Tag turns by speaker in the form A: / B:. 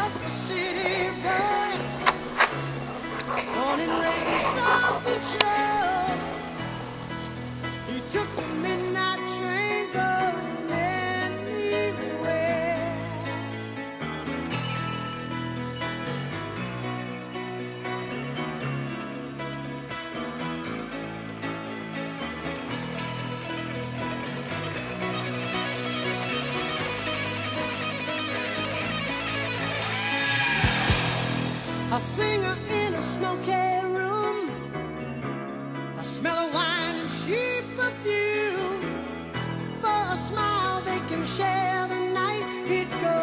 A: just a city boy, born and raised South Detroit. He took the midnight train going anywhere. A singer in a smoky room, the smell of wine and cheap perfume. For a smile they can share the night. He'd go